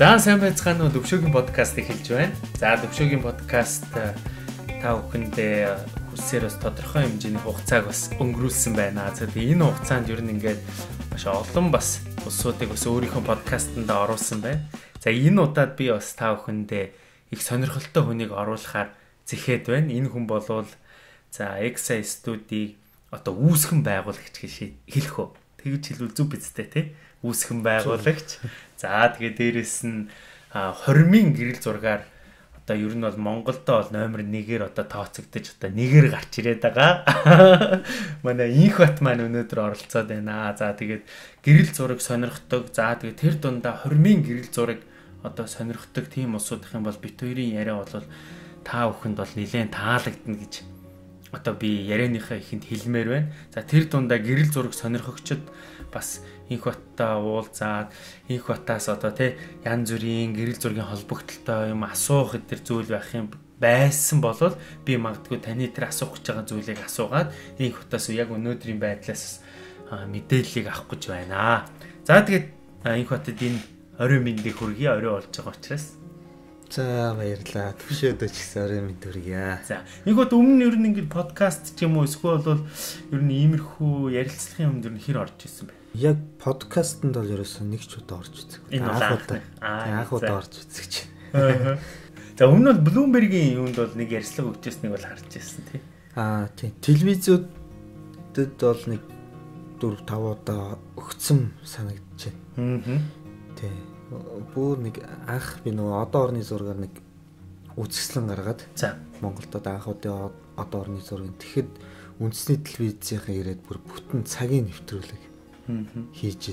За сайн байцгаана уу, Төвшөөгийн подкаст эхэлж байна. За Төвшөөгийн подкаст та бүхэндээ хүссээр бас тодорхой хэмжээний хугацааг бас өнгөрүүлсэн байна. За тэгээ энэ хугацаанд ер нь ингээд маш олон бас улсуудыг бас өөрийнхөө подкастанд оруулсан байна. За энэ удаад би бас та бүхэндээ их сонирхолтой хүнийг оруулахаар зэхэд байна. Энэ хүн болвол за Exa студийг одоо үүсгэн байгуулагч гэж хэлэх үү. Тэгж хэлвэл зүг бидтэй тий. Үүсгэн байгуулагч. За тэгээ дээрэс нь 20,000 гэрэл зургаар одоо ер нь бол Монголдо бол номер 1-ээр одоо тооцогдож одоо 1-ээр гарч ирээд байгаа. Манай инх бат маань өнөөдөр оролцоод байна. За тэгээд гэрэл зураг сонирхдаг. За тэгээд тэр дундаа 20,000 гэрэл зураг одоо сонирхдаг тийм улсуудах юм бол бит хоёрын яриа бол та бүхэнд бол нэлээд таалагдана гэж одоо би ярианыхаа ихэнд хэлмээр байна. За тэр дундаа гэрэл зураг сонирхогчд бас инх баттай уулзаад инх батаас одоо тий янз бүрийн гэрэл зургийн холбогдлолтой юм асуух гэдэг зүйл байх юм байсан бол би магадгүй таны тэр асуух гэж байгаа зүйлийг асуугаад инх батаас яг өнөөдрийн байдлаас мэдээллийг авах гэж байна. За тэгээд инх батад энэ орой мэндийг хүргэе, орой болж байгаа учраас. За баярлалаа. Төвшөөдөө ч гэсэн орой мэнд хүргье. За инх бат өмнө ер нь ингээд подкаст ч юм уу эсвэл бол ер нь иймэрхүү ярилцлагын өмнө ер нь хэр орж ирсэн бэ? Яг подкастт бол ерөөсөн нэг ч удаа орж үзэх. Анх удаа орж үзэж байна. За өмнө нь Bloomberg-ийн юунд бол нэг ярьцлага өгчээснийг бол харж ирсэн тий. Тийм. Телевизүүдэд бол нэг 4-5 удаа өгцөн санагдаж байна. Тийм. Бүр нэг анх би нөгөө одоо орны зургаар нэг үзэсгэлэн гаргаад. За Монголд анх удаа одоо орны зургийг тэгэхэд үндэсний телевизийнхэн ирээд бүр бүтэн цагийн нэвтрүүлэг хийж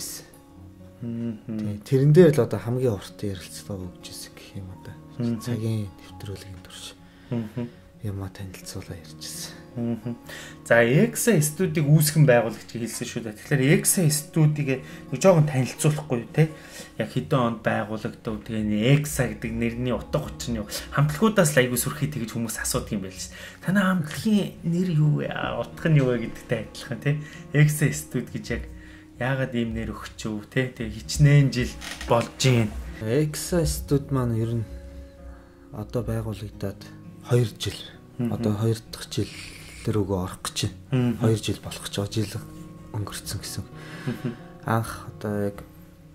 ирсэн. Тэрэн дээр л одоо хамгийн урт ярилцлага өгч ирсэн гэх юм одоо. Цагийн нэвтрүүлгийн турш юмаа танилцуулаа ярьж ирсэн. За Exa студийг үүсгэн байгуулагч хэлсэн шүү дээ. Тэгэхээр Exa студийг нэг жоохон танилцуулахгүй тий. Яг хэдэн онд байгуулагдав. Тэгээ Exa гэдэг нэрний утга учир нь юу? Хамтлагуудаас л айгүй сүрхий тэгж хүмүүс асуудаг юм байл ш. Танай хамтлагийн нэр юу вэ? Утга нь юу вэ гэдэгтэй адилхан тий. Exa студ гэж яг яагаад ийм нэр өгчөө тий. Тэгээ хичнээн жил болж гин. Exa студ маань ер нь одоо байгуулагдаад 2 жил. Одоо 2 дахь жил рүүгээ орох гэж байна. 2 жил болох гэж байгаа, жил өнгөрцөн гэсэн. Анх одоо яг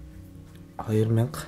2016.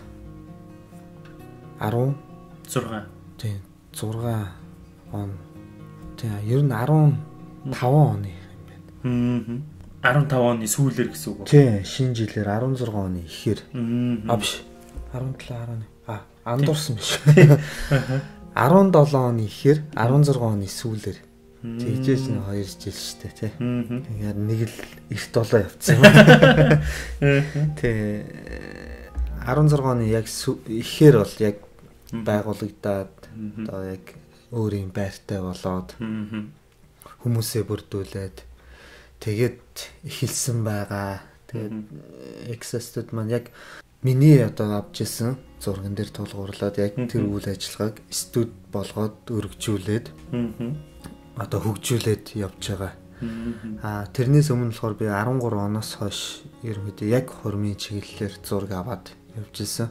Тийм 6 он. Тийм ер нь 15 оны юм байна. 15 оны сүүлээр гэсэн үг үү? Тийм шинэ жилээр 16 оны ихээр. Биш 17 11. Андуурсан биш. 17 оны ихээр 16 оны сүүлээр тэгжээж нэг 2 жил штэ тий. Яг нэг л эрт болоо явцсан юм. Тий 16 оны яг ихээр бол яг байгуулагдаад одоо яг өөрийн байртай болоод хүмүүсээ бүрдүүлээд тэгээд эхэлсэн байгаа. Тэгээд Exa студ маань яг миний одоо авч ирсэн зурган дээр тулгуурлаад яг тэр үйл ажиллагааг студ болгоод өргөжүүлээд одоо хөгжүүлээд явж байгаа. Тэрнээс өмнө болохоор би 13 оноос хойш ерөнхийдөө яг хормын чиглэлээр зураг аваад явж ирсэн.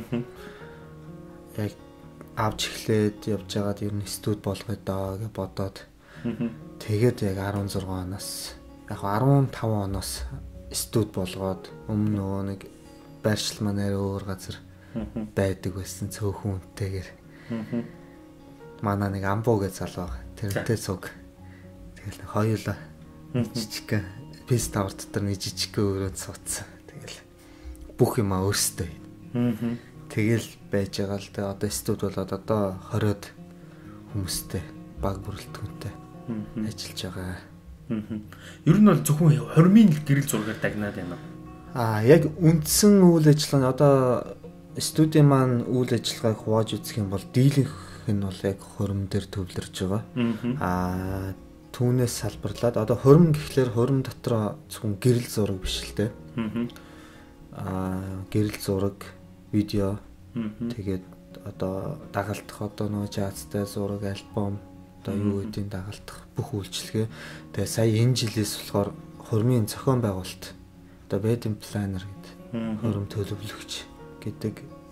Яг авч эхлээд явж байгаад ер нь студ болгоё даа гэж бодоод тэгээд яг 16 оноос яг 15 оноос студ болгоод өмнө нөгөө нэг байршил манаар өөр газар байдаг байсан цөөхөн үнэтэйгээр. Манай нэг амбуу гэж залуу тэрнтэй цуг. Тэгэл хоёулаа жижиг пис тавар дотор нэг жижиг өрөөнд суудсан. Тэгэл бүх юм өөрсдөө. Тэгэл байж байгаа л да одоо студ болоод одоо 20-од хүмүүстэй баг бүрэлдэхүүнтэй ажиллаж байгаа. Ер нь бол зөвхөн 20,000 гэрэл зургаар дагнаад байна. Яг үндсэн үйл ажиллагаа нь одоо студийн маань үйл ажиллагааг хувааж үзэх юм бол дийлэнх нь бол яг хурим дээр төвлөрж байгаа. Түүнээс салбарлаад одоо хурим гэхлээр хурим дотор зөвхөн гэрэл зураг биш л дээ. Гэрэл зураг, видео тэгээд одоо дагалдах одоо нөгөө жазтай зураг, альбом одоо юу гэдгийг дагалдах бүх үйлчилгээ. Тэгээ сая энэ жилээс болохоор хурмын зохион байгуулалт одоо wedding planner гэдэг хурим төлөвлөгч гэдэг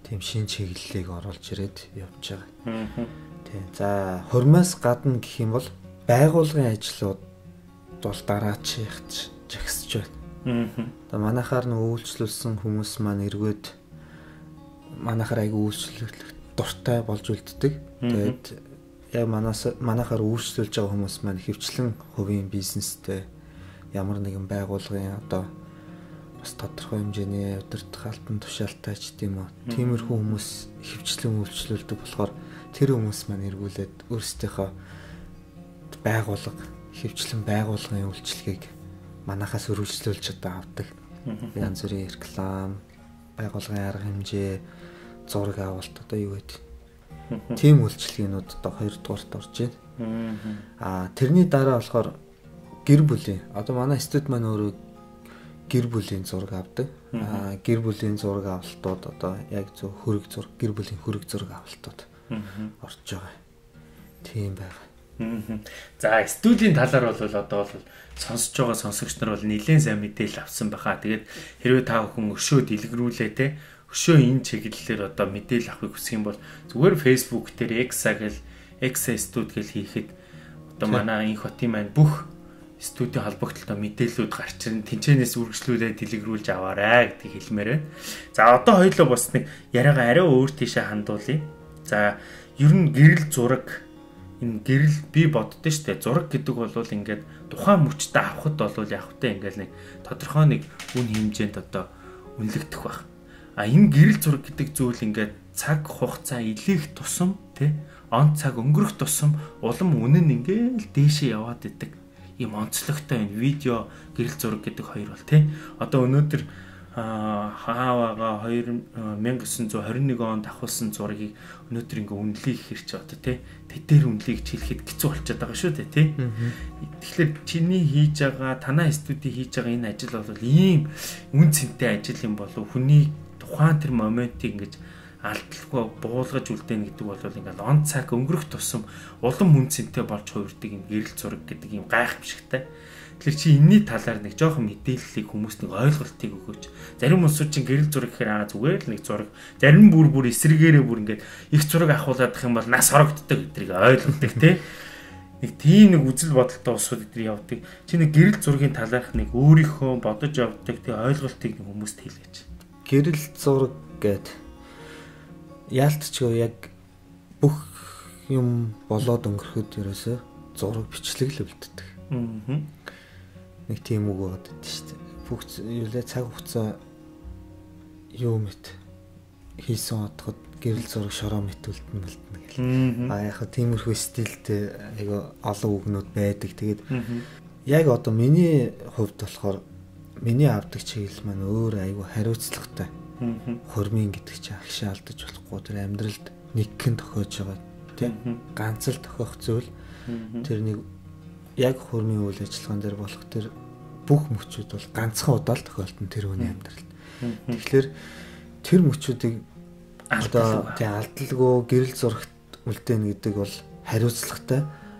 тийм шин чиглэлийг оруулж ирээд явж байгаа. Тийм. За хурмаас гадна гэх юм бол байгууллагын ажлууд бол дараачих жагсаж байна. Одоо манайхаар нэг үйлчлүүлсэн хүмүүс маань эргээд манайхаар айгүй үйлчлүүлэх дуртай болж үлддэг. Тэгээд яг манайхаар үйлчлүүлж байгаа хүмүүс маань хөвчлэн хувийн бизнестэй ямар нэгэн байгууллагын одоо бас тодорхой хэмжээний удирдах альбан тушаалтай ч тийм үү. Тиймэрхүү хүмүүс хөвчлэн үйлчлүүлдэг болохоор тэр хүмүүс маань эргүүлээд өөрсдийнхөө байгууллага, хөвчлэн байгууллагын үйлчлэгийг манайхаас өргөжлүүлж одоо авдаг. Янз бүрийн реклам, байгууллагын арга хэмжээ, зураг авалт одоо юу гэдэг. Тийм үйлчлэгнүүд одоо 2 дугаарт орж байна. Тэрний дараа болохоор гэр бүлийн одоо манай студ маань өөрөө гэр бүлийн зураг авдаг. Гэр бүлийн зураг авалтууд одоо яг зөв хөрөг зураг, гэр бүлийн хөрөг зураг авалтууд орж байгаа. Тийм байгаа. За студийн талаар бол одоо бол сонсож байгаа сонсогч нар бол нэлээд сайн мэдээлэл авсан байхаа. Тэгээд хэрвээ та бүхэн өшөө дэлгэрүүлээ те өшөө энэ чиглэлээр одоо мэдээлэл авахыг хүсэх юм бол зүгээр Facebook дээр X студ гэж хийхэд одоо манай энэ хотын маань бүх студийн холбогдлолтой мэдээллүүд гарч ирэн тэнцэнээс үргэлжлүүлээд дэлгэрүүлж аваарай гэдгийг хэлмээр байна. За одоо хоёулаа бас нэг яриагаа арай өөр тийшээ хандуулъя. За ер нь гэрэл зураг энэ гэрэл би боддоо штэ зураг гэдэг бол ингээд тухайн мөчтөд авахд бол яг хөтэ ингээд нэг тодорхой нэг үн хэмжээнд одоо үнэлэгдэх байх. Энэ гэрэл зураг гэдэг зүйл ингээд цаг хугацаа илээх тусам тий он цаг өнгөрөх тусам улам үнэн ингээд дээшээ яваад идэг. Ийм онцлогтой энэ видео гэрэл зураг гэдэг хоёр бол тий одоо өнөөдөр хаавага 1921 онд авахсан зургийг өнөөдөр ингээ үнэлэх хэрч одоо тий тэдээр үнэлийг хэлэхэд хэцүү болчиход байгаа шүү дээ тий. Тэгэхээр чиний хийж байгаа танаа студи хийж байгаа энэ ажил бол ийм үн цэнтэй ажил юм болов хүний тухайн тэр моментийг ингэж алдалгүй буулгаж үлдээнэ гэдэг бол ингээл он цаг өнгөрөх тусам улам үн цэнтэй болж хувирдаг энэ гэрэл зураг гэдэг ийм гайхамшигтай. Тэгэхээр чи энэний талаар нэг жоохон мэдээллийг хүмүүст нэг ойлголтыг өгөөч. Зарим хүмүүс чинь гэрэл зураг гэхээр зүгээр л нэг зураг, зарим бүр эсрэгээрээ бүр ингээд их зураг авахуулаад их юм бол нас хорогддог гэдгийг ойлгодог тий. Нэг тийм нэг үзэл бодолтой усуд эдгээр явдаг. Чи нэг гэрэл зургийн талаарх нэг өөрийнхөө бодож явдаг тий ойлголтыг нэг хүмүүст хэлээч. Гэрэл зураг гэдэг яалтчгүй яг бүх юм болоод өнгөрөхөд ерөөсөө зураг бичлэг л үлддэг. Нэг тийм үг байгаа дээ шүү дээ. Бүх юулаа цаг хугацаа юу мэт хийсэн одоход гэрэл зураг шороо мэт үлдэнэ гэл. Яг тиймэрхүү стилтэй айгаа олон үгнүүд байдаг. Тэгээд яг одоо миний хувьд болохоор миний авдаг чиглэл маань өөр айгаа хариуцлагатай. Хурмын гэдэг чинь агшаа алдаж болохгүй тэр амьдралд нэгхэн тохиож байгаа тийм ганц л тохиох зүйл тэр нэг яг хурмын үйл ажиллагаан дээр болох тэр бүх мөчүүд бол ганцхан удаа л тохиолдсон тэр хүний амьдралд. Тэгэхээр тэр мөчүүдийг одоо тий алдалгүй гэрэл зурагт үлдээнэ гэдэг бол хариуцлагатай.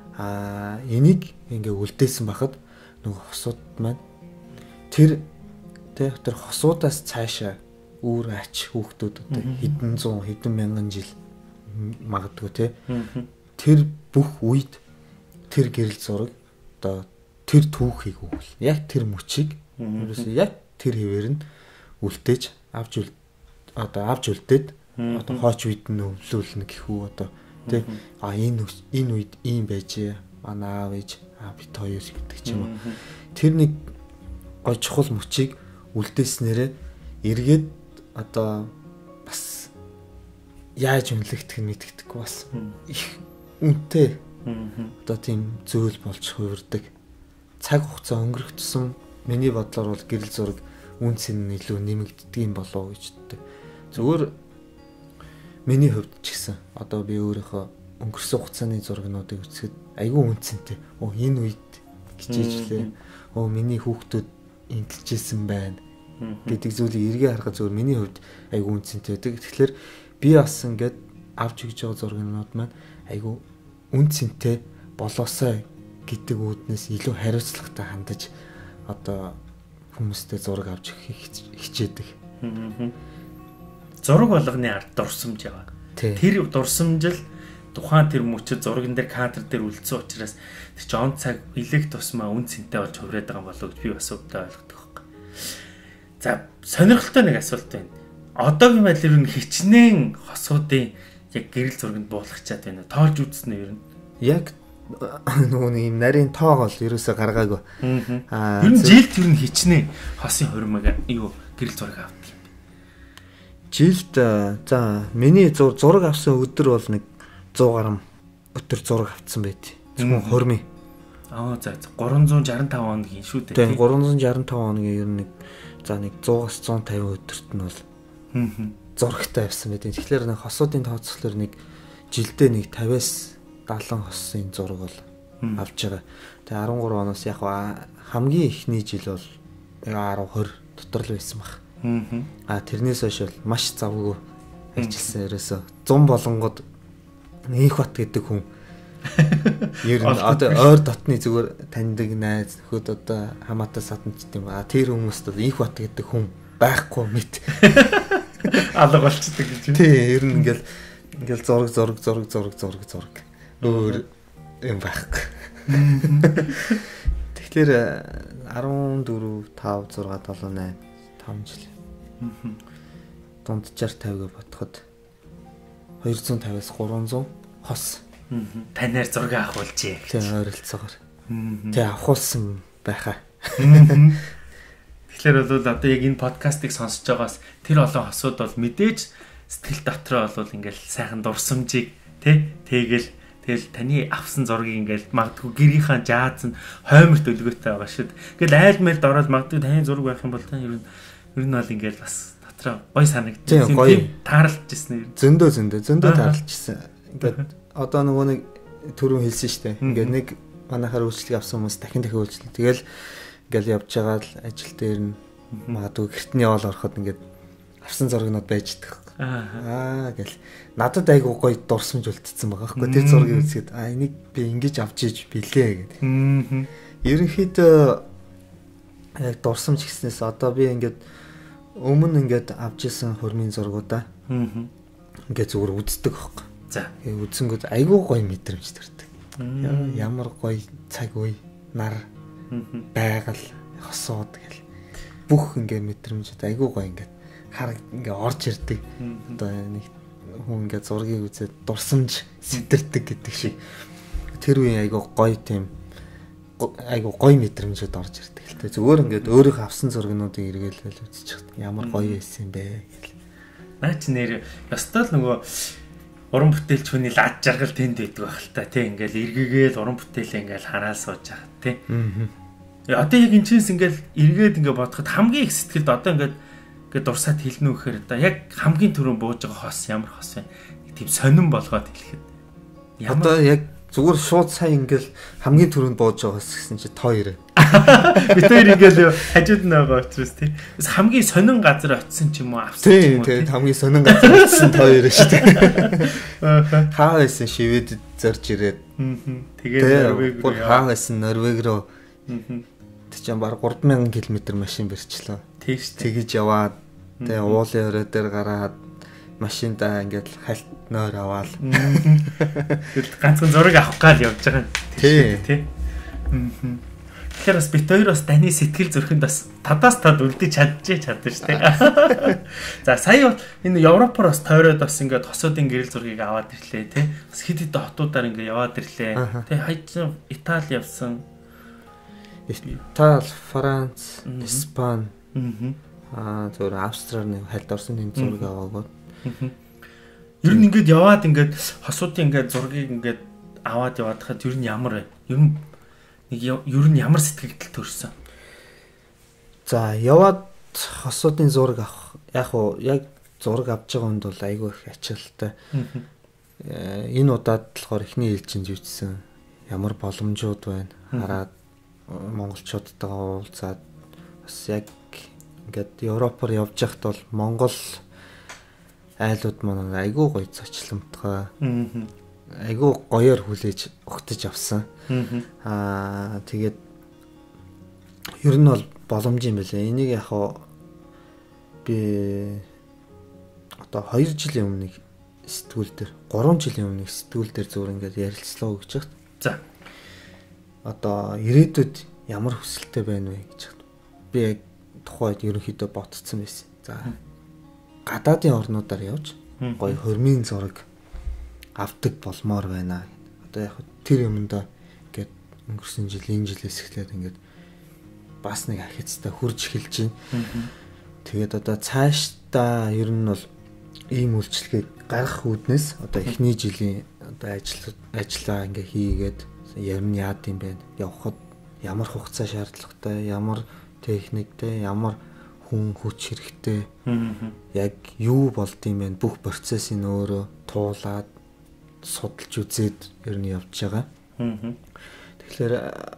Энийг ингээ үлдээсэн байхад нөгөө хосууд маань тэр хосуудаас цаашаа өөр ач хүүхдүүд одоо хэдэн зуун хэдэн мянган жил магадгүй тий тэр бүх үед тэр гэрэл зураг одоо тэр түүхийг өгвөл яг тэр мөчийг ерөөсөө яг тэр хэвээр нь үлдээж авч үлдээд одоо хооч үед нь өвлүүлнэ гэхүү одоо тий энэ үед ийм байжээ манай аав ээж бит хоёр гэдэг ч юм уу тэр нэг гой чухал мөчийг үлдээснээрээ эргээд одоо бас яаж үнэлэгдэх нь мэддэхгүй бас их үнэтэй одоо тийм зүйл болж хувирдаг. Цаг хугацаа өнгөрөх тусам миний бодлоор бол гэрэл зураг үнц нь илүү нэмэгддэг юм болов уу гэж боддог. Зүгээр миний хувьд ч гэсэн одоо би өөрийнхөө өнгөрсөн хугацааны зурагнуудыг үзэхэд айгүй үнцэнтэй. Энэ үед хичээжлээ. Миний хүүхдүүд ингэжсэн байна гэдэг зүйлийг эргээ харахад зөвөр миний хувьд айгүй үнцэнтэй байдаг. Тэгэхээр би бас ингээд авч өгч байгаа зургнууд маань айгүй үнцэнтэй болоосай гэдэг үүднээс илүү хариуцлагатай хандаж одоо хүмүүстэй зураг авч хичээдэг. зураг болгоны ард дурсамж яваа. Тэр дурсамжил тухайн тэр мөчөд зурган дээр кадр дээр үлдсэн учраас тэр чинь он цаг илэг тусмаа үн цэнтэй болж хувраад байгаа болов гэж би бас өвдөө ойлгодог байхгүй. За сонирхолтой нэг асуулт байна. Одоогийн байдлаар нь хичнээн хосуудын яг гэрэл зурганд буулгачаад байна. Тоолж үзсэн нь ер нь. Яг нөгөө юм нарийн тоогоол ерөөсө гаргаагүй. Ер нь жилд ер нь хичнээн хосын хурмаг юу гэрэл зураг авдаг юм. Жилд за миний зураг авсан өдөр бол нэг 100 гаруй өдөр зураг авцсан байт. Зөвхөн хурмын. За 365 хоногийн шүү дээ. Тийм 365 хоногийн ер нь нэг за нэг 100-аас 150 өдөрт нь бол зурагтай авсан байт. Тэгэхээр нэг хосуудын тооцоолоор нэг жилдээ нэг 50-аас 70 хосын зураг бол авч байгаа. Тэгээ 13 оноос яг хамгийн ихний жил бол 10-20 дотор л байсан баг. Тэрнээс хойш бол маш завгүй ажилласан. Ерөөсө 100 болонгод Их бат гэдэг хүн ер нь одоо ойр дотны зүгээр таньдаг найз нөхөд одоо хамаатай саданчт юм. Тэр хүмүүст Их бат гэдэг хүн байхгүй мэт алга болчихдаг гэж. Тий, ер нь ингээл зураг өөр юм байхгүй. Тэгэхээр 14, 5, 6, 7, 8, 5 жил. Дунджаар 50 бодоход 250-аас 300 хос. Танаар зураг авах болжээ. Тийм ойролцоогоор. Тэгээ авахулсан байхаа. Тэгэхээр бол одоо яг энэ подкастыг сонсож байгаас тэр олон хосууд бол мэдээж сэтгэл дотроо бол ингээл сайхан дурсамжийг тэгэл таны авсан зургийг ингээл магадгүй гэрийнхаа жааз нь хойморт өлгөөтэй байгаа шүү. Ингээл айл мэлд ороод магадгүй таны зураг байх юм бол та ер нь бол ингээл бас гой санагдсан. Тийм таарлж ирсэн юм. Зөндөө таарлж ирсэн. Ингээд одоо нөгөө нэг түрүүн хэлсэн шүү дээ. Ингээд нэг манайхаар үйлчлэг авсан хүмүүс дахин үйлчлэг. Тэгэл ингээл явж байгаа л ажил дээр нь магадгүй гэртний явал ороход ингээд авсан зургнууд байж идэх. Гэл надад айгуу гоё дурсамж үлдсэн байгаа байхгүй. Тэр зургийг үзээд энийг би ингэж авч иж билээ гэдэг. Ерөнхийдөө яг дурсамж гэснээс одоо би ингээд өмнө ингээд авч исэн хурмын зургуудаа ингээд зүгээр үздэг байхгүй. За. Үзэнгүүд айгүй гоё мэдрэмж төрдөг. Ямар гоё цаг үе, нар, байгаль, хосууд гэл бүх ингээд мэдрэмжүүд айгүй гоё ингээд хар ингээд орж ирдэг. Одоо нэг хүн ингээд зургийг үзээд дурсамж сэтэрдэг гэдэг шиг. Тэр үеийн айгүй гоё тийм айгу гоё мэдрэмжүүд орж ирдэг л тэ. Зүгээр ингээд өөрийнхөө авсан зургнуудыг эргэлэл үзчих. Ямар гоё байсан бэ гэл. Наач нэр ёстой л нөгөө уран бүтээлч хүний лад жаргал тэнд байдаг байх л та тий. Ингээл эргэгээл уран бүтээлээ ингээл хараал сууж байгаа тий. Одоо яг энэчнээс ингээл эргээд ингээ бодоход хамгийн их сэтгэлд одоо ингээд дурсаад хэлнэ үхээр одоо яг хамгийн түрүүн бууж байгаа хос ямар хос вэ? Тийм сонирн болгоод хэлэхэд. Одоо яг зүгээр шууд сая ингээл хамгийн түрүүнд бууж байгаас гэсэн чи тоо ирээ. Бид хоёр ингээл хажууд нь байгаа учраас тийм. Бас хамгийн сонин газар очисон ч юм уу авсан ч юм уу. Тийм хамгийн сонин газар очисон тоо ирээ шүү дээ. Хаа байсан шивэд зорж ирээд. Тэгээд Норвег руу хаа байсан Норвег руу. Тэг чинь баг 3000 км машин барьчлаа. Тийм шүү. Тэгэж яваад тэгээ уулын өрөө дээр гараад машиндаа ингээд хальт нойр аваад тэгэл ганцхан зураг авах гал явж байгаа юм. Тий. Тэгэхээр бас бит хоёр бас таны сэтгэл зүрхэнд бас тадаас тад үлдэж чадна шүү дээ. За сая бол энэ Европоор бас тойроод бас ингээд хосуудын гэрэл зургийг аваад ирлээ тий. Бас хэд хэд хотуудаар ингээд яваад ирлээ. Тий хаяж Итали явсан. Итали, Франц, Испани. Зөвхөн Австрали хальт орсон энэ зураг аваагүй. Ер нь ингээд яваад ингээд хосуудын ингээд зургийг ингээд аваад яваад хахад ер нь ямар вэ? Ер нь ямар сэтгэл төрсөн? За яваад хосуудын зураг авах яг зураг авч байгаа хүнд бол айгүй их ачаалттай. Энэ удаад болохоор эхний ээлжинд юуцсан ямар боломжууд байна хараад монголчуудтайгаа уулзаад бас яг ингээд Европоор явж байхад бол Монгол айлууд маань айгүй гоё зочломтгой. Айгүй гоёор хүлээж өгтөж авсан. Тэгээд ер нь бол боломж юм байлээ. Энийг яг би одоо 2 жилийн өмнө сэтгүүл дээр 3 жилийн өмнө сэтгүүл дээр зүгээр ингээд ярилцлаа гэж байна. За. Одоо ирээдүйд ямар хүсэлтэй байна вэ гэж байна. Би яг тухайд ерөнхийдөө ботцсон байсан. За. Гадаадын орнуудаар явж гоё хормын зураг авдаг болмоор байна. Одоо яг тэр юмдаа ингээд өнгөрсөн жил энэ жилээс эхлээд ингээд бас нэг ахицтай хурж эхэлж байна. Тэгээд одоо цаашдаа ер нь бол ийм үйлчлэгийг гаргах үүднээс одоо эхний жилийн одоо ажиллаа ингээ хийгээд ер нь яад юм бэ? Явхад ямар хугацаа шаардлагатай, ямар техниктэй, ямар хүн хүч хэрэгтэй. Яг юу болд юм бэ? Бүх процессыг өөрөө туулаад судалж үзээд ер нь явж байгаа. Тэгэхээр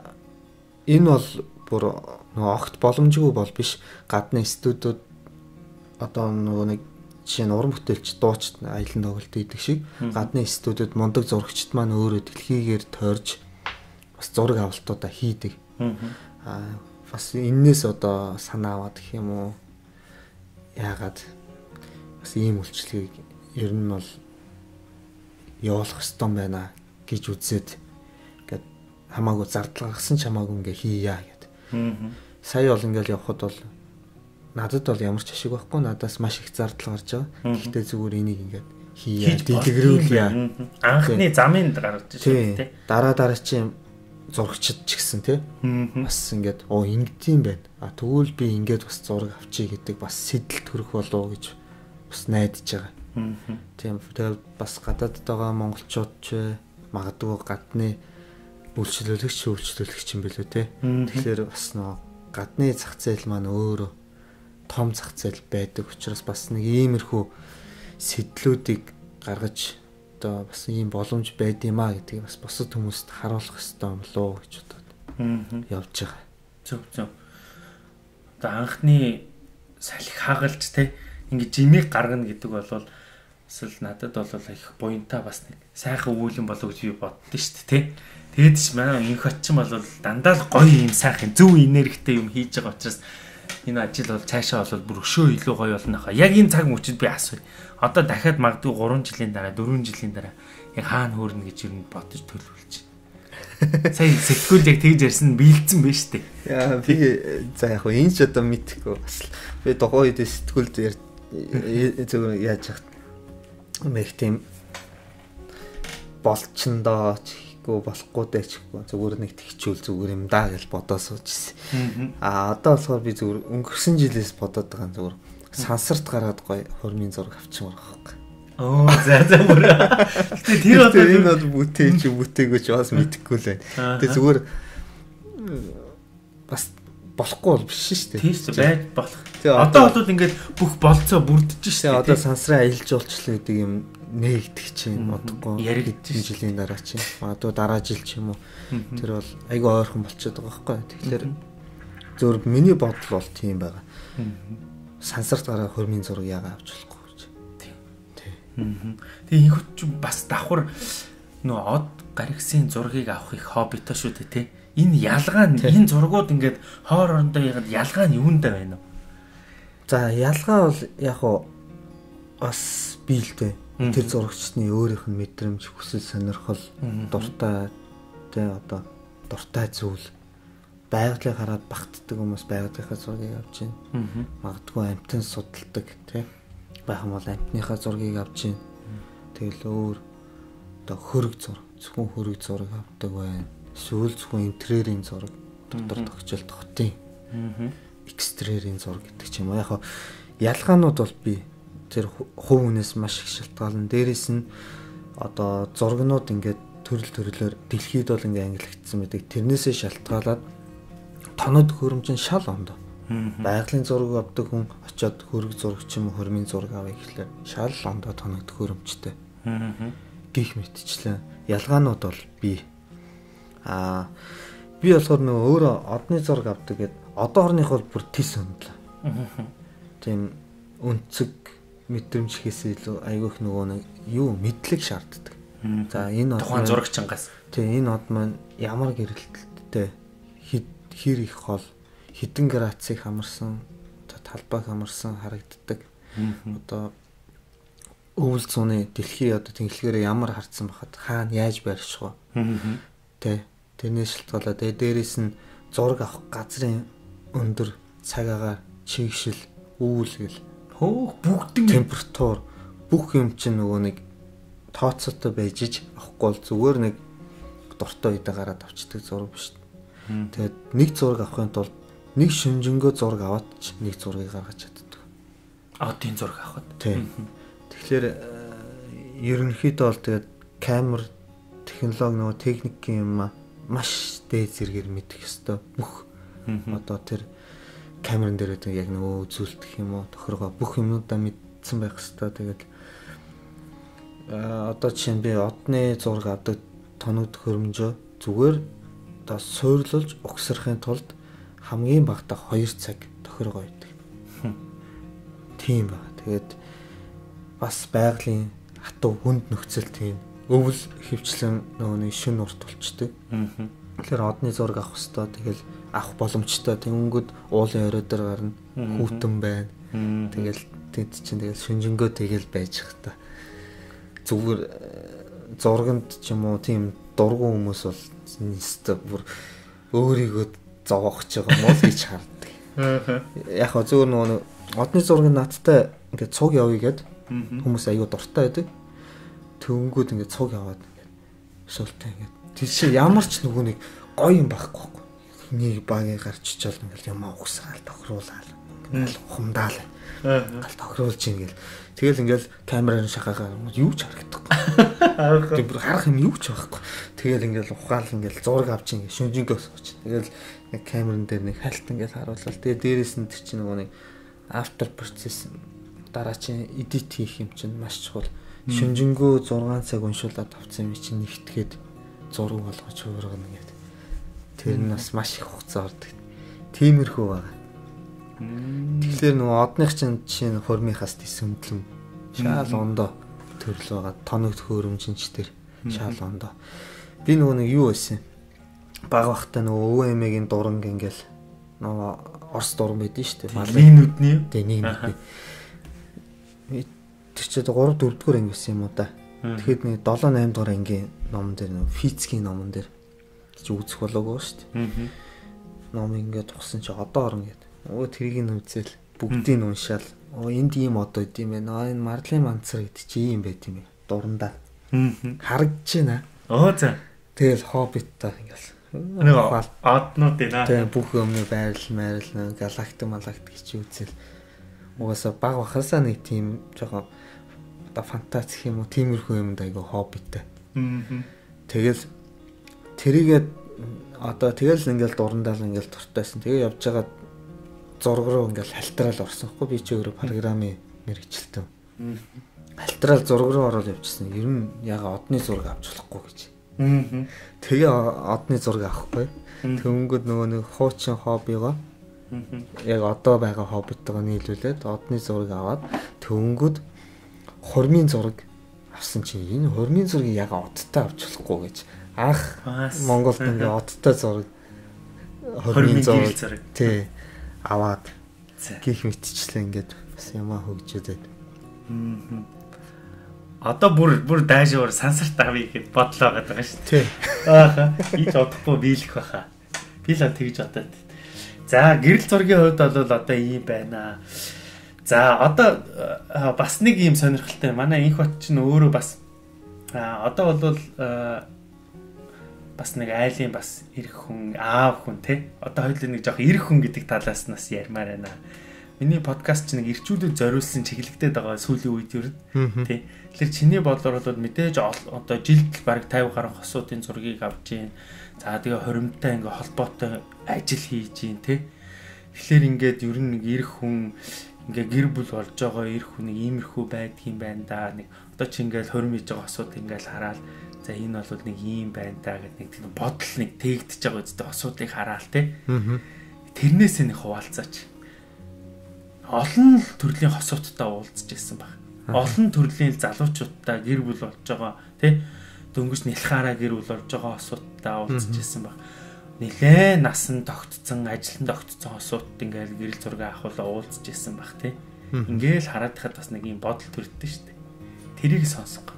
энэ бол бүр нөгөө огт боломжгүй бол биш. Гадны студиуд одоо нөгөө нэг жишээ нь уран бүтээлч дууч аялан тоглолт хийдэг шиг гадны студиуд мундаг зурагчид маань өөрөө дэлхийгээр тойрж бас зураг авалтуудаа хийдэг. Бас энээс одоо санаа аваад гэх юм уу? Яагаад бас ийм үйлчлэгийг ер нь бол явуулах ёстой байна гэж үзээд ингээд хамаагүй зардал гаргасан ч хамаагүй ингээ хийя гэдэг. Сая бол ингээл явхад бол надад бол ямар ч ашиг байхгүй, надаас маш их зардал гарч байгаа. Гэхдээ зүгээр энийг ингээд хийя, дэлгэрүүлье. Анхны замын гаргаж шүү дээ. Дараа чинь зурагчид ч гэсэн тий. Бас ингээд ингэдэм байна. Тэгвэл би ингээд бас зураг авчий гэдэг бас сэтэл төрөх болов гэж бас найдаж байгаа. Тийм тэгээд бас гадаадд байгаа монголчууд ч магадгүй гадны үйлчлүүлэгч юм билүү те. Тэгэхээр бас нөө гадны зах зээл маань өөрөө том зах зээл байдаг учраас бас нэг иймэрхүү сэтлүүдийг гаргаж одоо бас ийм боломж байд юм а гэдгийг бас бусад хүмүүст харуулах хэрэгтэй юм лөө гэж бодоод явж байгаа. Зөв. Одоо анхны салхи хагалж те ингэж имийг гаргана гэдэг бол эсвэл надад бол их буянтаа бас нэг сайхан үүлэн болов гэж би боддоо шүү дээ те. Тэгээд ч манай инх очин бол дандаа л гоё юм сайхан зөв энергитэй юм хийж байгаа учраас энэ ажил бол цаашаа бол бүр өшөө илүү гоё болно хаа. Яг энэ цаг мөчид би асууя. Одоо дахиад магадгүй 3 жилийн дараа 4 жилийн дараа яг хаана хөөрнө гэж юу бодож төлөвлөж байна. Сая сэтгүүл яг тэгж ярьсан биелцэн байна шүү дээ. Яа би за яг энэ ч одоо мэдхгүй бас би тухайн үед сэтгүүлд зөв яаж яах мэх тийм болчондоо чихгүй болохгүй дээ чихгүй зүгээр нэг тэгчүүл зүгээр юм даа гэж бодоод суужсэн. Одоо болохоор би зүгээр өнгөрсөн жилээс бодоод байгаа зүгээр сансарт гараад гоё хормын зураг авчихмаар байгаа. За бүр. Гэтэ тэр одоо энэ бол бүтээгүй ч бас мэдэхгүй л байна. Тэгээ зүгээр бас болохгүй бол биш шүү дээ. Тийм шүү байж болох. Одоо бол ингээд бүх болцоо бүрдэж шүү дээ. Одоо сансрын аялал жуулчлал гэдэг юм нээгдэх чинь бодохгүй яригдчих жилийн дараа чинь одоо дараа жил ч юм уу тэр бол айгүй ойрхон болчиход байгаа байхгүй. Тэгэхээр зөвөр миний бодол бол тийм байгаа. Сансарт гараа хормын зураг яага авч болохгүй гэж. Тийм. Тэгээ энэ хүч бас давхар нөө од гаргисын зургийг авах их хоббитой шүү дээ тий. Энэ ялгаа нь энэ зургууд ингээд хоорондоо ялгаа нь юунд байна вэ? За ялгаа бол яг уу бас биелдэ. Тэр зурагчдын өөрийнх нь мэдрэмж, хүсэл сонирхол, дуртай тэ одоо дуртай зүйл байгалыг хараад багтдаг хүмүүс байгалийнхаа зургийг авч байна. Магадгүй амтэн судалдаг тий. Байхан бол амтныхаа зургийг авч байна. Тэгэл өөр одоо хөрөг зураг, зөвхөн хөрөг зураг авдаг байна. Эсвэл зөвхөн интерьерийн зураг, дотор тогтчлт хотын экстерьерийн зураг гэдэг ч юм уу. Яг ялгаанууд бол би тэр хувь хүнээс маш их шалтгаална. Дээрээс нь одоо зургнууд ингээд төрөлөөр дэлхийд бол ингээд ангилагдсан байдаг. Тэрнээсээ шалтгаалаад тонод хөрөмж нь шал ондоо. Байгалийн зураг авдаг хүн очиод хөрөг зураг ч юм уу хормын зураг авъя гэхлээр шал ондоо тонод хөрөмжтэй. Гих мэтчлэн ялгаанууд бол би болохоор нөгөө өөрөө одны зураг авдаг гэд одоо орных бол бүр тис өндлөө. Тийм өнцөг мэдрэмж хийсээ илүү айгүйх нөгөө нэг юу мэдлэг шаарддаг. За энэ тухайн зурагчингаас. Тийм энэ од маань ямар гэрэлтэлтэй хэр их хол хэдэн градусыг хамарсан талбайг хамарсан харагддаг. Одоо өвөл зуны дэлхий одоо тэнхлэгээрээ ямар харцсан бахад хаана яаж байрших вэ? Тэ тэрнээс шалтгаалаад дээрээс нь зураг авах газрын өндөр цаг агаар чигшил өвөл гэл бүгдэн температур бүх юм чинь нөгөө нэг тооцоотой байж иж авахгүй бол зүгээр нэг дуртай үедээ гараад авчдаг зураг биш. Тэгээд нэг зураг авахын тулд нэг шүнжэнгөө зураг аваад ч нэг зургийг гаргаж чаддаг. Одын зураг авахд. Тийм. Тэгэхээр ерөнхийдөө бол тэгээд камер технологи нөгөө техникийн юм маш дээд зэрэгээр мэдэх ёстой. Бүх одоо тэр камерын дээр яг нөгөө үзүүлдэг юм уу тохиргоо бүх юмудаа мэдсэн байх ёстой. Тэгээд одоо чинь би одны зураг авдаг тоног төхөөрөмжөө зүгээр одоо суйрлуулж угсрахын тулд хамгийн багадаа 2 цаг тохиргоо байдаг. Тийм ба. Тэгээд бас байгалийн хатуу хүнд нөхцөл тийм өвөл хөвчлэн нөгөө нэг шин урт болчдөг. Тэгэхээр одны зураг авах хэвээр тэгэл авах боломжтой. Тэнгүүд уулын орой дээр гарна. Хүүтэн байна. Тэгэл тэд чинь тэгэл шүнжэнгөө тэгэл байж хата. Зүгээр зурганд ч юм уу тийм дургуун хүмүүс бол нэстэ бүр өөрийгөө зовоогч байгаа мó л гэж харддаг. Яг хөө зүгээр нөгөө одны зургийн наадтай ингээд цуг явъя гэд хүмүүс аюу дуртай байдаг. Төвнгүүд ингээд цуг яваад ингээд шултаа ингээд тэр чи ямар ч нөгөө нэг гоё юм байхгүй байхгүй. Нэг багийг гарч чичээл ингээд юм угсраал тохируулаад ингээд хумдаал. Гал тохируулж ингээл тэгэл ингээл камерын шахаагаар юу ч харагдахгүй. Тэр харах юм юу ч байхгүй. Тэгэл ингээл ухаал ингээл зураг авч ингээл шүнжингөөс сууч. Тэгэл нэг камерын дээр нэг хальт ингээл харууллаа. Тэгээ дээрээс нь тэр чинь нөгөө нэг after process дараа чинь edit хийх юм чинь маш чухал. Шүнжингөө 6 цаг уншуулад авсан юм чинь нэгтгэхэд зураг болгож хөргөн ингээд. Тэр нь бас маш их хугацаа ордог. Тиймэрхүү байгаа. Тэгэхээр нөгөө одных чинь жишээ нь хурмынхаас төсөмдлөн шаал ондоо төрөл байгаа тоног төхөөрөмжнчдэр шаал ондоо. Би нөгөө нэг юу байсан баг бахта нөгөө өвөмгийн дуранг ингээл нөгөө орс дуран байдэн шүү дээ. Нэг нүдний. Тэ нэг нүдний. Тэр чинь 3 4 дугаар анги байсан юм уу да. Тэгэхэд нэг 7 8 дугаар ангийн номон дээр нөгөө физикийн номон дээр чи үзэх болоогүй шүү дээ. Ном ингээд тугсан чи одоо орно гэдэг. Тэрийг нь үзэл бүгдийг нь уншаал. Энд ийм одоо идэм байна. Энэ Марлин Манцар гэдэг чи ийм байт юм бэ? Дурандаа. Харагдаж байна. За. Тэгэл хоббиттай ингээл. Нэг однууд ээ. Тэгээ бүх өмнө байрлал, галактик чи үзэл. Угаасаа баг бахасаа нэг тийм жоохон одоо фантастик юм уу, тиймэрхүү юмд айгу хоббиттай. Тэгэл тэрийгээ одоо тэгэл ингээл дурандаал ингээл туртайсан. Тэгээ явж байгаа зураг руу ингээл халтраал орсон хгүй би ч өөрөө програмын мэрэгчлээ. Халтраал зураг руу ороод явчихсан. Ер нь яга одны зураг авч болохгүй гэж. Тэгээ одны зураг авахгүй. Тэнгүүд нөгөө нэг хуучин хоббигоо яг одоо байгаа хоббиттайгаа нийлүүлээд одны зураг аваад тэнгүүд хурмын зураг авсан чи энэ хурмын зургийг яга одтой авч болохгүй гэж. Анх Монголд ингээ одтой зураг хурмын зураг тий аваад гих мэтчлээ ингээд бас ямаа хөгжөөд. Одоо бүр дайшуур сансарт авъя гэд бодлоо байгаа шүү дээ. Тий. Ааха. Ич одохгүй биелэх баха. Би л тэгж бодоод. За гэрэл зургийн хувьд бол одоо ийм байна. За одоо бас нэг ийм сонирхолтой. Манай инх бат чинь өөрөө бас одоо бол бас нэг айлын бас ирэх хүн, аав хүн те. Одоо хоёул нэг жоох ирэх хүн гэдэг талаас нас ярмаар байна. Миний подкаст чинь нэг ирчүүдэд зориулсан чиглэгдээд байгаа сүүлийн үед юу тий. Тэгэхээр чиний бодлоор бол мэдээж одоо жилд бараг 50 гаруй хосуудын зургийг авч гин. За тэгээ хоримттай ингээ холбоотой ажил хийж гин тий. Тэгэхээр ингээд ер нь нэг ирэх хүн ингээ гэр бүл болж байгаа ирэх хүн нэг иймэрхүү байдгийн байна да. Нэг одоо чи ингээл хорим хийж байгаа хосууд ингээл хараад за энэ бол нэг ийм байна да гэдэг нэг тийм бодол нэг тээгдэж байгаа үстэй хосуудыг хараал тий. Тэрнээс нэг хуваалцаач. Олон төрлийн хосуудтай уулзж ирсэн баг. Олон төрлийн залуучуудтай гэр бүл болж байгаа тий дөнгөж нэлхаараа гэр бүл болж байгаа хосуудтай уулзж ирсэн баг. Нилээ насан тогтцсон, ажилтан тогтцсон хосууд ингээл гэрэл зураг авахулаа уулзж ирсэн баг тий. Ингээл хараад хахад бас нэг юм бодол төрдөө шүү дээ. Тэрийг сонсох.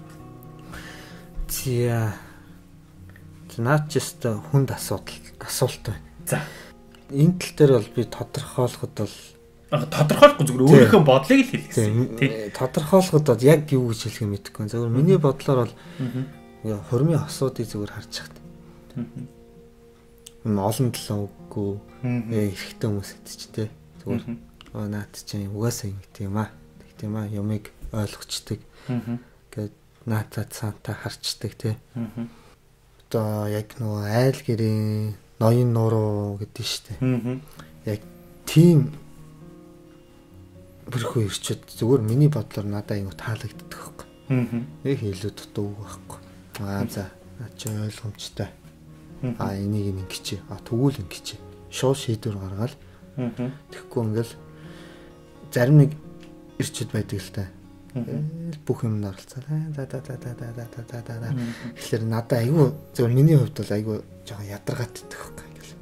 За. Наад ч өстө хүнд асуулт байна. За. Энэ тал дээр бол би тодорхойлоход бол тодорхойлохгүй зүгээр өөрийнхөө бодлыг л хэлсэн. Тийм. Тодорхойлоход бол яг юу гэж хэлэх юм мэдэхгүй. Зөвхөн миний бодлоор бол хормын асуудыг зүгээр харж чад. Олон талаа үгүй. Эрэгтэй хүмүүс гэдэг чи тээ. Зүгээр наад чинь угаасаа ингэ тийм аа. Тийм аа юмыг ойлгочдөг. Гэт наатаа цаантаа харцдаг тий. Одоо яг нөгөө айл гэрийн ноён нуруу гэдэг штеп. Яг тийм бүрхүү ирчүүд зүгээр миний бодлоор надад аюу таалагддаг байхгүй. Нэг илүү дутуу байхгүй. За чи ойлгомжтой. Энийг ингэчээ. Тэгвэл ингэчээ. Шууд шийдвэр гаргаад тэгэхгүй ингээл зарим нэг ирчүүд байдаг л та. Бүх юм оролцоо. Тэгэхээр надад айгүй зөв миний хувьд бол айгүй жоохон ядаргаатдаг байхгүй ингээл.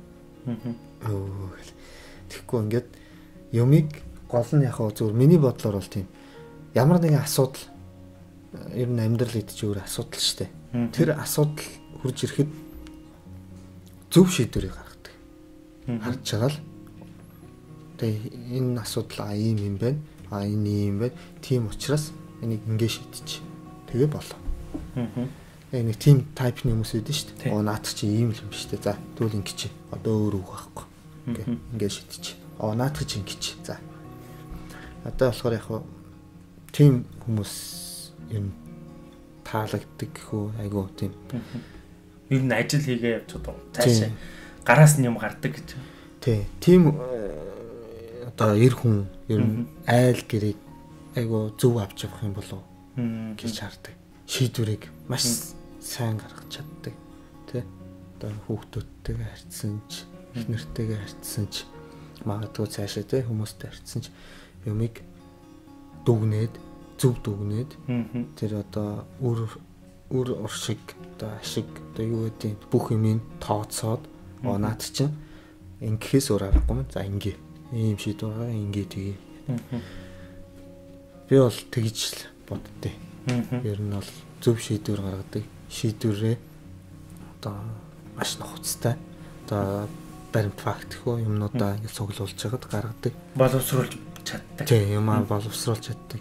Тэгэхгүй ингээд юмыг гол нь яг зөв миний бодлоор бол тийм. Ямар нэгэн асуудал ер нь амьдрал гэдэг чинь өөр асуудал шүү дээ. Тэр асуудал хурж ирэхэд зөв шийдвэрийг гаргадаг. Харж байгаа л. Тэгээ энэ асуудал ийм юм байна. Энэ юм байна. Тийм учраас энийг ингэ шийдчих. Тэгээ болоо. Нэг тийм тайпны хүмүүс байдаг шүү дээ. Наад чи ийм л юм шүү дээ. За тэгвэл ингэчээ. Одоо өөр үг байхгүй. Ингэ шийдчих. Наад чи ингэч. За. Одоо болохоор яг тийм хүмүүс юм таалагддаг гэхүү айгуу тийм. Ер нь ажил хийгээ явж байгаа. Цаашаа гараас нь юм гардаг гэж. Тий. Тийм одоо эр хүн ер нь айл гэрийг айгуу зөв авч явах юм болов гэж хардаг. Шийдвэрийг маш сайн гаргаж чаддаг. Тэ. Одоо хүүхдүүдтэйгээ харьцсан ч, их нэртэйгээ харьцсан ч, магадгүй цаашаа тэ хүмүүстэй харьцсан ч юмыг дүгнээд, зөв дүгнээд тэр одоо үр уршиг одоо ашиг одоо юу гэдэг бүх юмыг тооцоод наад чинь ингэхээс өөр аргагүй юм. За ингэ ийм шийдвэр ингэ тгий. Би бол тэгж л боддтой. Ер нь бол зөв шийдвэр гаргадаг. Шийдвэрээ одоо маш нухацтай. Одоо баримт факт хөө юмнуудаа ингэ цуглуулж хагаад гаргадаг. Боловсруулж чаддаг. Тийм юм боловсруулж чаддаг.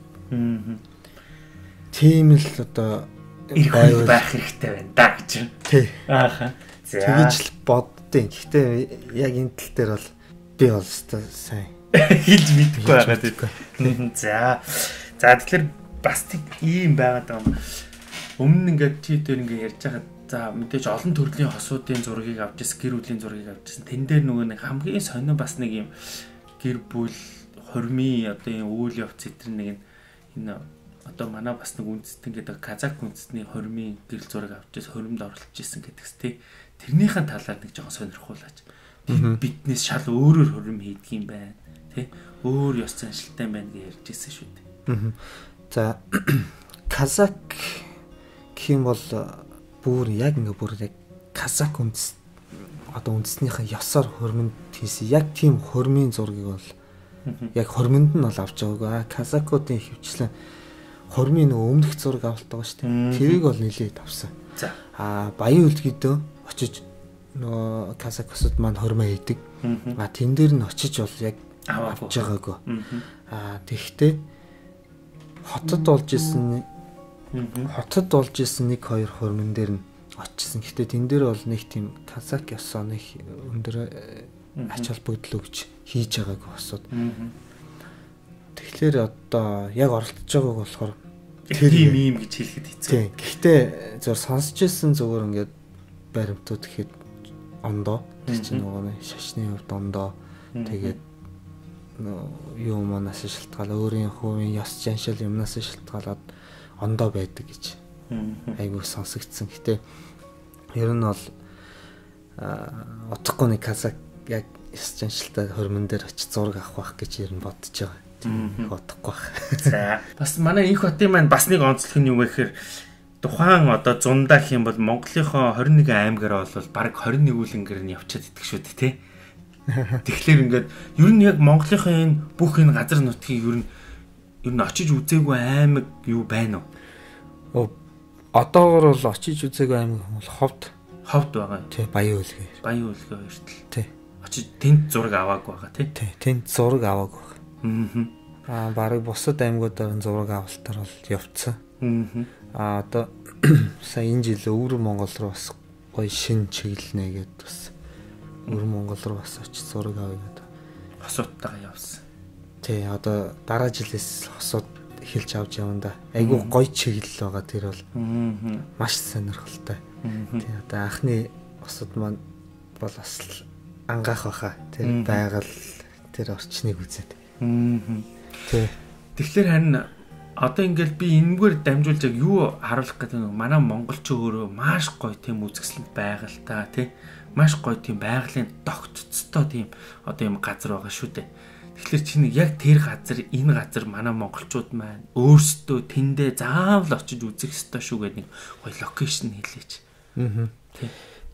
Тийм л одоо байх хэрэгтэй байна да гэж. Тий. Ааха. Тэгж л боддیں۔ Гэхдээ яг энэ тал дээр бол би бол сайн хэлж мэдэхгүй байгаа тийм. За. За тэгэхээр бас тийм ийм байгаад байгаа юм. Өмнө ингээд чи дээр ингээд ярьж байгаа. За мэдээж олон төрлийн хосуудын зургийг авч ирсэн, гэр бүлийн зургийг авч ирсэн. Тэн дээр нөгөө нэг хамгийн сонио бас нэг юм гэр бүл хормын одоо энэ үйл явц зэтэр нэг энэ одоо манай бас нэг үндэстэн гэдэг казак үндэстний хормын гэрэл зураг авч ирсэн, хоримд оролцож ирсэн гэдэгс тий. Тэрнийхэн талаар нэг жоохон сонирхуулаач. Биднээс шал өөрөөр хорим хийдэг юм байна. Тий. Өөр ёс заншилтай байна гэж ярьж ирсэн шүү дээ. За казак гэх юм бол бүр яг казак үндэс одоо үндэснийхэн ёсоор хоримд хийсэн яг тийм хормын зургийг бол яг хоримд нь бол авч байгаагүй. Казакуудын хөвчлэн хормын өмнөх зураг авалт байгаа шүү дээ. Тэрийг бол нэлээд авсан. За. Баян үлдгийдөө очиж нөгөө казаксууд маань хормоо хийдэг. Тэн дээр нь очиж бол яг авч байгаагүй. Тэгэхдээ хотод болж исэн нэг хоёр хормон дээр нь очсон. Гэхдээ тэн дээр бол нэг тийм казак ёсоо нэг өндөр ач холбогдол өгч хийж байгаагүй хосууд. Тэгэхээр одоо яг оролцож байгааг болохоор тийм юм гэж хэлэхэд хэцүү. Тийм. Гэхдээ зөв сонсч ирсэн зүгээр ингээд баримтууд гэхэд ондоо тэр чинь нөгөө шашны хувьд ондоо тэгээд юу манаас шилтгаал өөрийн хувийн ёс заншил юмнаас шилтгаалаад ондоо байдаг гэж айгүй сонсогдсон. Гэтэ ер нь бол утгагүй нэг казак яг ёс заншилтай хормон дээр очиж зураг авах байх гэж ер нь бодож байгаа. Тийм бодохгүй байх. За бас манай их хотын маань бас нэг онцлог нь юу гэхээр тухайн одоо зундаа гэх юм бол Монголынхоо 21 аймгаар бол баг 21 үүлэнгэр нь явчаад идэх шүү дээ тий. Тэгэхээр ингээд ер нь яг Монголынхоо энэ бүх энэ газар нутгийг ер нь очиж үзээгүй аймаг юу байна уу? Одоогор бол очиж үзээгүй аймаг бол ховд байгаа. Тий, Баян Хөлгийн. Баян Хөлгийн хоёртал. Тий. Очиж тэнд зураг аваагүй байгаа тий. Тий, тэнд зураг аваагүй. Бараг бусад аймагуудаар зураг авалтаар бол явцсан. Одоо сая энэ жил Өвөр Монгол руу бас гоё шин чиглэнэ гэдээ бас Өвөр Монгол руу бас очиж зураг авъя гэдэг. Хосууттайгаа явсан. Тий, одоо дараа жилээс хосууд эхэлж авч явна да. Айгуу гоё чиглэл байгаа тэр бол. Маш сонирхолтой. Тий, одоо анхны хосууд маань бол бас ангаах баха. Тэр байгаль тэр орчныг үзээд. Тий. Тэгэхээр харин одоо ингээл би энэгээр дамжуулж яг юу харуулах гэдэг нь манай монголчин өөрөө маш гоё тийм үзэсгэлэнт байгальтай тий. Маш гоё тийм байгалийн тогтцтой тийм одоо юм газар байгаа шүү дээ. Тэгэхээр чинь яг тэр газар энэ газар манай монголчууд маань өөрсдөө тэндээ заавал очиж үзэх ёстой шүү гэдэг нэг гоё локейшн хэлээч. Тий.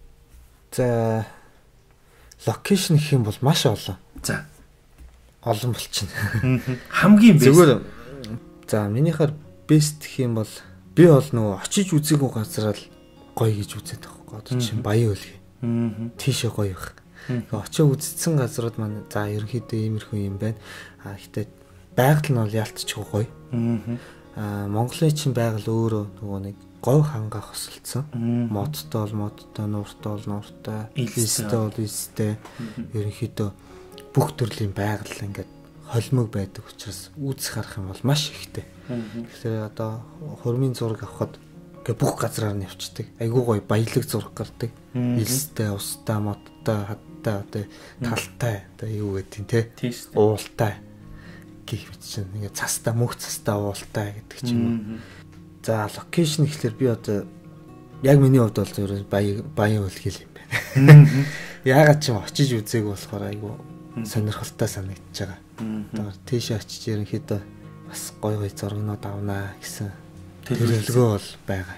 За локейшн гэх юм бол маш олон. За олон болчихно. Хамгийн бэст. Зүгээр за минийхаар бест гэх юм бол би бол нөгөө очиж үзээгүй газар л гоё гэж үзээд байгаа. Одоо чинь Баян Хөлгийн. Тийшээ гоё их. Очиж үзсэн газрууд маань за ерөнхийдөө иймэрхүү юм байна. Гэхдээ байгаль нь бол ялтчихгүй гоё. Монголын чинь байгаль өөрөө нөгөө нэг говь хангаа хосолцсон. Модтой бол модтой, нууртай бол нууртай, илстэй бол илстэй. Ерөнхийдөө бүх төрлийн байгаль ингээд холимог байдаг учраас үүсэх харах юм бол маш ихтэй. Тэгэхээр одоо хурмын зураг авахад ингээд бүх газраар нь явцдаг. Айгуу гоё баялаг зураг гардаг. Илстэй, устай, модтой, хаттай, одоо талтай, одоо юу гэдэг те. Уултай гэх мэт чинь ингээд цастай, мөнх цастай, уултай гэдэг чинь. За локейшн гэхэлэр би одоо яг миний хувьд бол зөвхөн Баян Хөлгийн юм байна. Яагаад ч очиж үзээг болохоор айгуу сонирхолтой санагдаж байгаа. Одоо тийшээ очиж ерөнхийдөө бас гоё гоё зургнууд авнаа гэсэн төлөвлөгөө бол байгаа.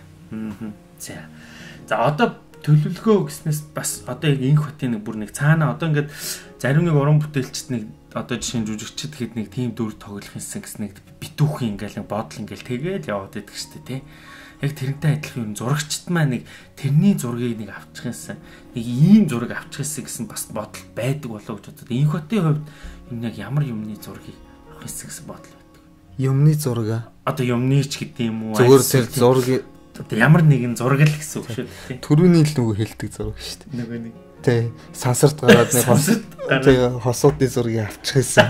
За одоо төлөвлөгөө гэснээс бас одоо яг инх хотын нэг бүр нэг цаана одоо ингээд зарим нэг уран бүтээлчд нэг одоо жишээ нь жүжигчд хэд нэг тийм дүр тоглох юмсан гэсэн нэг битүүхэн ингээл нэг бодол ингээл тэгээд яваад идэх штэ тий. Яг тэрнтэй адилхан юм зурагчд маань нэг тэрний зургийг нэг авчих юмсан нэг ийм зураг авчих юмсан гэсэн бас бодол байдаг болоо гэж бодод. Инх хотын хувьд энэ яг ямар юмны зургийг авах юмсан гэсэн бодол байдаг. Юмны зураг одоо юмны ч гэдэг юм уу? Зүгээр тэр зургийг одоо ямар нэгэн зураг л гэсэн үг шүү дээ. Төрөний л нөгөө хэлдэг зураг шүү дээ. Нөгөө нэг тий сансарт гараад нэг хосуудын зургийг авчих юмсан.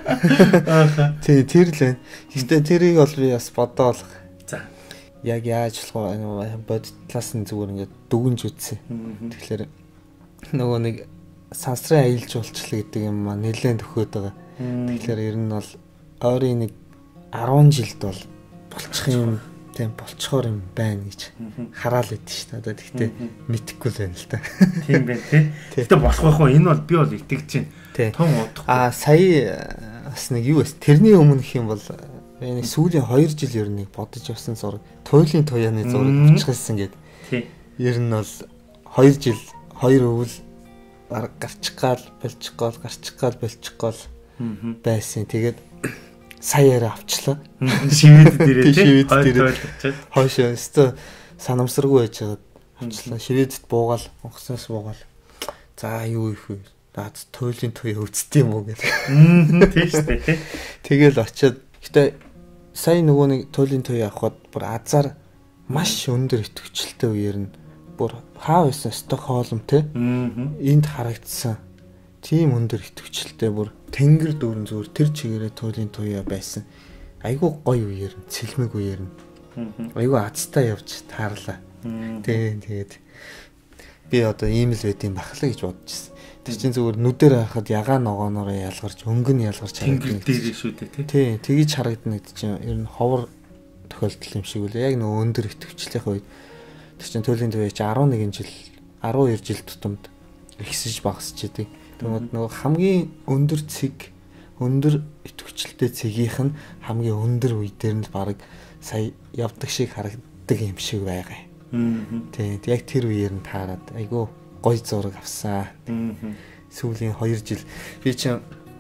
Тий тэр л байна. Гэхдээ тэрийг бол би бас бодоол. За яг яаж болох бодлоос нь зүгээр ингээд дүгнж үтсэн. Тэгэхээр нөгөө нэг сансрын аялал жуулчлал гэдэг юм аа нэлээд төхөөд байгаа. Тэгэхээр ер нь бол ойрын нэг 10 жилд бол болчих юм тийм болцохоор юм байна гэж хараал идэв шүү дээ. Одоо тэгтээ мэдэхгүй л байна л да. Тийм байна тий. Тэгтээ болох байх уу? Энэ бол би бол итгэж байна. Тун удахгүй. Сая бас нэг юу вэ? Тэрний өмнө гэх юм бол энэ сүүлийн 2 жил ер нь бодож явсан зураг. Туйлын туяаны зураг авчихсан гэдэг. Тий. Ер нь бол 2 жил 2 өвөл гарчихгаал болчихгоол гарчихгаал болчихгоол байсан. Тэгээд саяараа авчлаа. Шивэд дээрээ тий. Хойшоо өстө санамсаргүй байж байгаа авчлаа. Шивэдэд буугаал, онгоцноос буугаал. За юу их вэ? Наад туйлын туяа үзтiin юм уу гэх. Тийм шүү дээ тий. Тэгэл очиод гэтээ сая нөгөө нэг туйлын туяа авахд бүр азар маш өндөр идэвхжэлтэй үеэр нь бүр хаа байсан Стокхолм тий. Энд харагдсан. Тийм өндөр идэвхжэлтэй бүр тэнгэр дүүрэн зүгээр тэр чигээрээ туйлын туяа байсан. Айгуу гоё үеэр нь цэлмэг үеэр нь. Айгуу азтай явж таарлаа. Тэгээд би одоо ийм л байд юм бахлаа гэж бодчихсон. Тэр чинь зүгээр нүдээр харахад ягаан ногооноор ялгарч өнгөн ялгарч харагдана. Тэнгэр дээр шүү дээ тий. Тэгж харагдана гэдэг чинь ер нь ховор тохиолдол юм шиг үлээ. Яг нөгөө өндөр идэвхжлийн үед тэр чинь туйлын туяа чи 11 жил 12 жил тутамд ихсэж багасч идэг. Нөгөө хамгийн өндөр цэг өндөр идэвхжэлтэй цэгийнх нь хамгийн өндөр үе дээр нь баг сая явдаг шиг харагддаг юм шиг байгаа. Тийм яг тэр үеэр нь таарад айгүй гоё зураг авсан. Сүүлийн 2 жил би чинь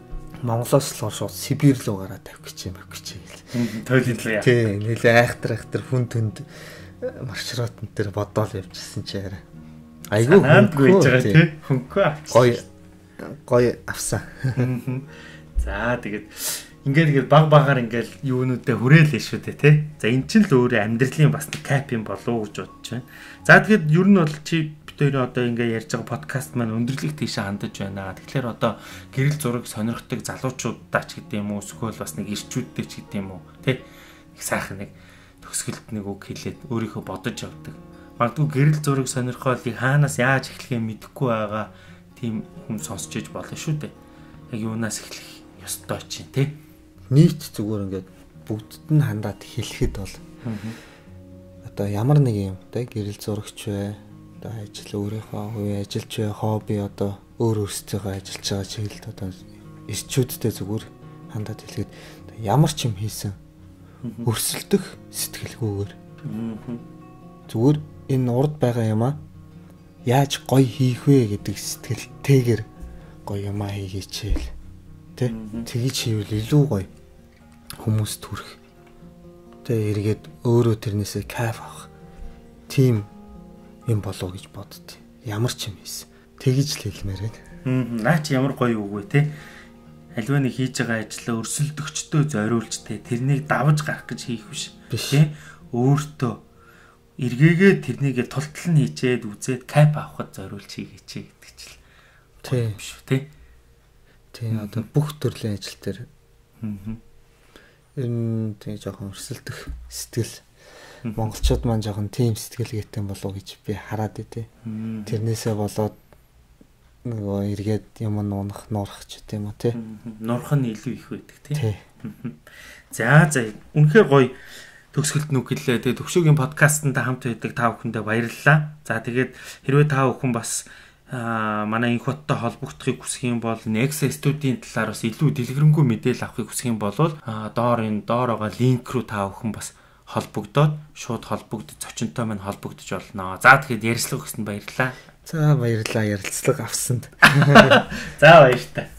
Монголоос болохоор шууд Сибирь руу гараад тавих гэж гэл. Тойлын л яа. Тий, нэлээ айхтар хүн төнд маршрутн дээр бодоол явчихсан чи арай. Айгүй хөнгөө хийж байгаа тий. Хөнгөө авчихсан. Гоё авсан. За тэгээд ингээд баг-багаар ингээд юунуудаа хүрээлээ шүү дээ тий. За эн чинь л өөрөө амьдралын бас нэг кап юм болов уу гэж бодож байна. За тэгээд ер нь бол чи бид хоёрын одоо ингээд ярьж байгаа подкаст маань өндөрлөх тийшээ хандаж байна. Тэгэхээр одоо гэрэл зураг сонирхдаг залуучуудаа ч гэдэм үү эсвэл бас нэг ирчүүдтэй ч гэдэм үү тий. Их сайхан нэг төгсгөлд нэг үг хэлээд өөрийнхөө бодож явдаг. Магадгүй гэрэл зураг сонирхол хаанаас яаж эхлэхээ мэдэхгүй байгаа тийм хүн сонсч иж болно шүү дээ. Яг юунаас эхлэх ёстой чинь тий. Нийт зүгээр ингээд бүгдд нь хандаад хэлэхэд бол одоо ямар нэг юм тий гэрэл зурагч бай, одоо ажил өөрийнхөө хувийн ажилч бай, хобби одоо өөр өөрсдийнхөө ажиллаж байгаа чиглэлд одоо ирчүүдтэй зүгээр хандаад хэлэхэд ямар ч юм хийсэн өрсөлдөх сэтгэлгүйгээр зүгээр энэ урд байгаа юм аа яаж гоё хийх вэ гэдэг сэтгэлтэйгээр гоё юм аа хийгээчээл тий тэгж хийвэл илүү гоё хүмүүс төрөх тий эргээд өөрөө тэрнээсээ кайф авах тийм юм болов гэж боддتي ямар ч юм хийсэн тэгж л хэлмээр байна. Наа чи ямар гоё үг вэ тий альва нэг хийж байгаа ажлаа өрсөлдөгчдөө зориулж тий тэрнийг давж гарах гэж хийх биш тий өөртөө эргээгээ тэрнийгээ тултал нь хийчээд үзээд кайф авахд зориулж хийгээч гэдэг чил тий биш үү тий. Тий одоо бүх төрлийн ажил дээр энэ тий жоохон өрсөлдөх сэтгэл монголчууд маань жоохон тийм сэтгэлгээтэй болов гэж би хараад тий. Тэрнээсээ болоод нөгөө эргээд юм нуурах ч гэдэм үү тий. Нуурах нь илүү их байдаг тий. За үнэхээр гоё төгсгөлд нүгэлээ. Тэгээ төгшөөгийн подкастт хамт байдаг та бүхэндээ баярлалаа. За тэгээд хэрвээ та бүхэн бас манай энэ хоттой холбогдохыг хүсэх юм бол Nexa студийн талаар бас илүү дэлгэрэнгүй мэдээлэл авахыг хүсэх юм бол доор байгаа линк руу та бүхэн бас холбогдоод шууд холбогдож зочинтой маань холбогдож болно. За тэгэхэд ярилцлага өгсөнд баярлалаа. За баярлалаа ярилцлага авсанд. За баярлалаа.